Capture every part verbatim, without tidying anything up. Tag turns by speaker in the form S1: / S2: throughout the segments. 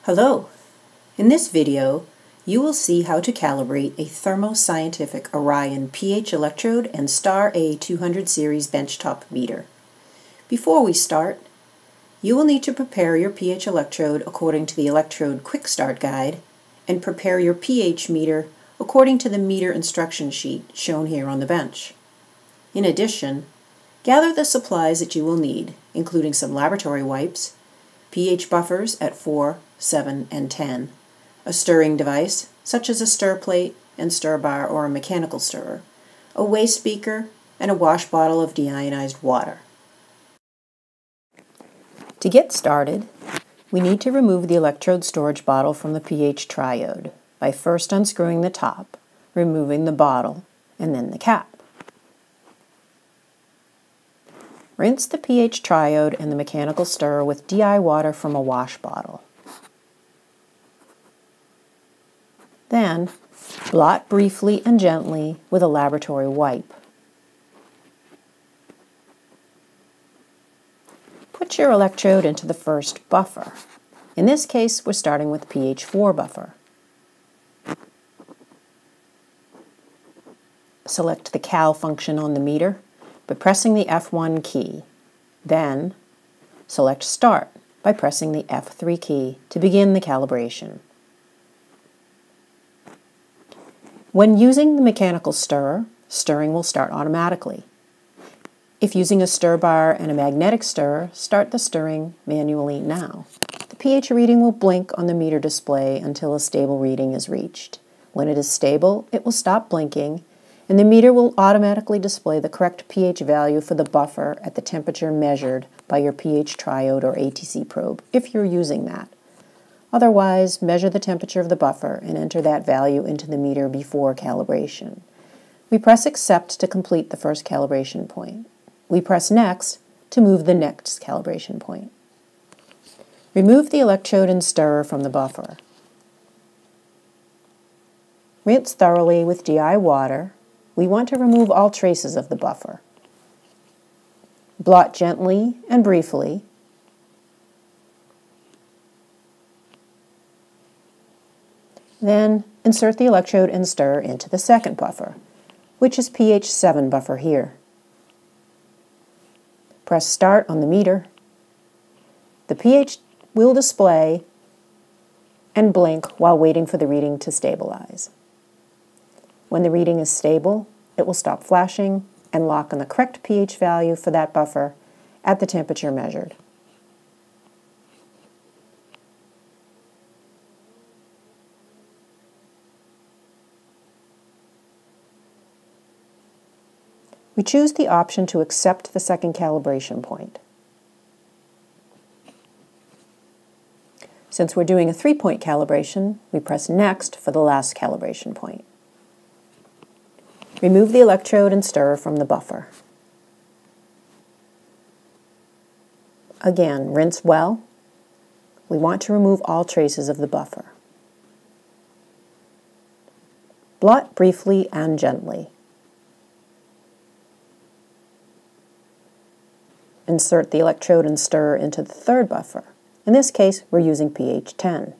S1: Hello! In this video, you will see how to calibrate a Thermo Scientific Orion pH electrode and Star A two hundred series benchtop meter. Before we start, you will need to prepare your pH electrode according to the Electrode Quick Start Guide and prepare your pH meter according to the meter instruction sheet shown here on the bench. In addition, gather the supplies that you will need, including some laboratory wipes, pH buffers at four, seven, and ten, a stirring device such as a stir plate and stir bar or a mechanical stirrer, a waste beaker, and a wash bottle of deionized water. To get started, we need to remove the electrode storage bottle from the pH triode by first unscrewing the top, removing the bottle, and then the cap. Rinse the pH triode and the mechanical stirrer with D I water from a wash bottle. Then, blot briefly and gently with a laboratory wipe. Put your electrode into the first buffer. In this case, we're starting with pH four buffer. Select the cal function on the meter by pressing the F one key. Then, select Start by pressing the F three key to begin the calibration. When using the mechanical stirrer, stirring will start automatically. If using a stir bar and a magnetic stirrer, start the stirring manually now. The pH reading will blink on the meter display until a stable reading is reached. When it is stable, it will stop blinking, and the meter will automatically display the correct pH value for the buffer at the temperature measured by your pH triode or A T C probe, if you're using that. Otherwise, measure the temperature of the buffer and enter that value into the meter before calibration. We press Accept to complete the first calibration point. We press Next to move the next calibration point. Remove the electrode and stirrer from the buffer. Rinse thoroughly with D I water. We want to remove all traces of the buffer. Blot gently and briefly. Then insert the electrode and stirrer into the second buffer, which is pH seven buffer here. Press Start on the meter. The pH will display and blink while waiting for the reading to stabilize. When the reading is stable, it will stop flashing and lock on the correct pH value for that buffer at the temperature measured. We choose the option to accept the second calibration point. Since we're doing a three-point calibration, we press Next for the last calibration point. Remove the electrode and stirrer from the buffer. Again, rinse well. We want to remove all traces of the buffer. Blot briefly and gently. Insert the electrode and stirrer into the third buffer. In this case, we're using pH ten.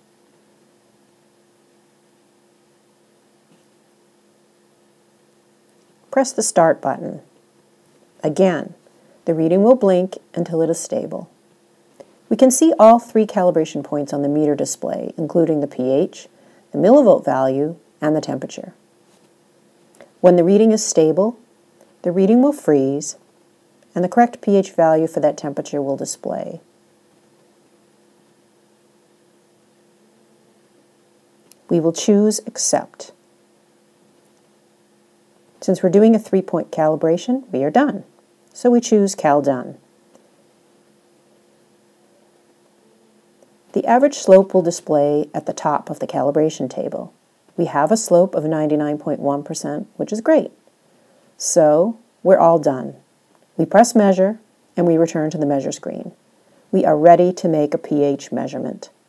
S1: Press the Start button. Again, the reading will blink until it is stable. We can see all three calibration points on the meter display, including the pH, the millivolt value, and the temperature. When the reading is stable, the reading will freeze, and the correct pH value for that temperature will display. We will choose Accept. Since we're doing a three-point calibration, we are done. So we choose Cal Done. The average slope will display at the top of the calibration table. We have a slope of ninety-nine point one percent, which is great. So we're all done. We press Measure, and we return to the measure screen. We are ready to make a pH measurement.